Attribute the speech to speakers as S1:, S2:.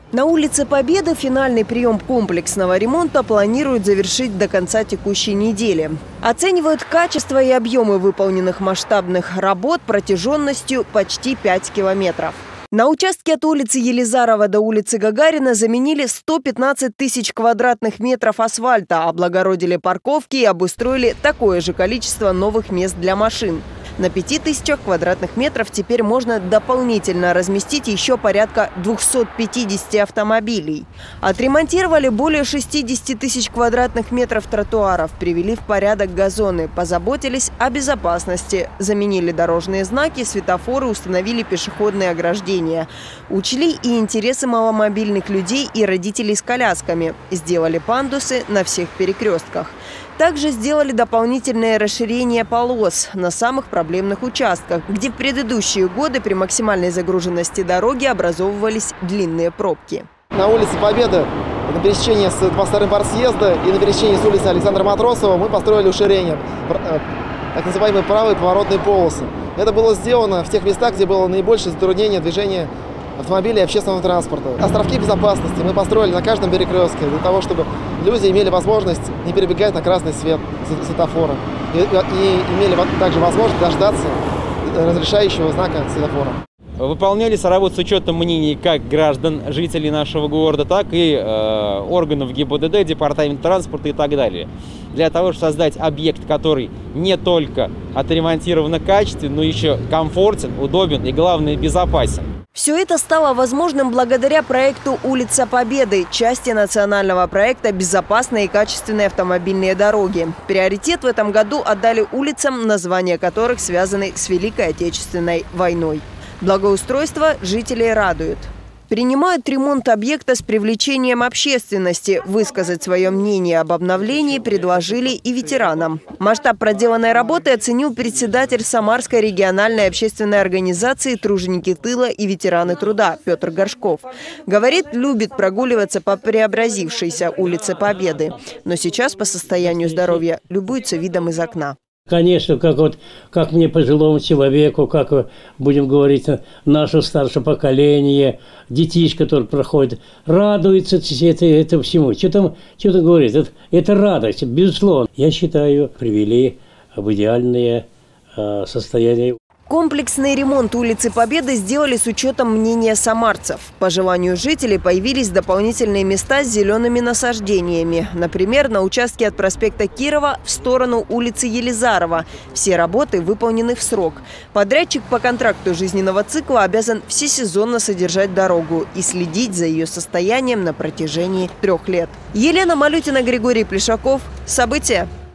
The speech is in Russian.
S1: На улице Победы финальный прием комплексного ремонта планируют завершить до конца текущей недели. Оценивают качество и объемы выполненных масштабных работ протяженностью почти 5 километров. На участке от улицы Елизарова до улицы Гагарина заменили 115 тысяч квадратных метров асфальта, облагородили парковки и обустроили такое же количество новых мест для машин. На 5000 квадратных метров теперь можно дополнительно разместить еще порядка 250 автомобилей. Отремонтировали более 60 тысяч квадратных метров тротуаров, привели в порядок газоны, позаботились о безопасности, заменили дорожные знаки, светофоры, установили пешеходные ограждения. Учли и интересы маломобильных людей и родителей с колясками. Сделали пандусы на всех перекрестках. Также сделали дополнительное расширение полос на самых проблемных участках, где в предыдущие годы при максимальной загруженности дороги образовывались длинные пробки.
S2: На улице Победы, на пересечении с 22-м партсъезда и на пересечении с улицы Александра Матросова мы построили уширение, так называемые правые поворотные полосы. Это было сделано в тех местах, где было наибольшее затруднение движения автомобилей и общественного транспорта. Островки безопасности мы построили на каждом перекрестке для того, чтобы люди имели возможность не перебегать на красный свет светофора и имели также возможность дождаться разрешающего знака светофора.
S3: Выполнялись работы с учетом мнений как граждан, жителей нашего города, так и органов ГИБДД, департамент транспорта и так далее. Для того, чтобы создать объект, который не только отремонтирован качественно, но еще комфортен, удобен и, главное, безопасен.
S1: Все это стало возможным благодаря проекту «Улица Победы», части национального проекта «Безопасные и качественные автомобильные дороги». Приоритет в этом году отдали улицам, названия которых связаны с Великой Отечественной войной. Благоустройство жителей радует. Принимают ремонт объекта с привлечением общественности. Высказать свое мнение об обновлении предложили и ветеранам. Масштаб проделанной работы оценил председатель Самарской региональной общественной организации «Труженики тыла и ветераны труда» Петр Горшков. Говорит, любит прогуливаться по преобразившейся улице Победы. Но сейчас по состоянию здоровья любуется видом из окна.
S4: Конечно, как мне, пожилому человеку, как, будем говорить, наше старшее поколение, детишки, которые проходят, радуются это всему. Что там говорить? Это радость, безусловно. Я считаю, привели в идеальное состояние.
S1: Комплексный ремонт улицы Победы сделали с учетом мнения самарцев. По желанию жителей появились дополнительные места с зелеными насаждениями. Например, на участке от проспекта Кирова в сторону улицы Елизарова. Все работы выполнены в срок. Подрядчик по контракту жизненного цикла обязан всесезонно содержать дорогу и следить за ее состоянием на протяжении 3 лет. Елена Малютина, Григорий Плешаков. События.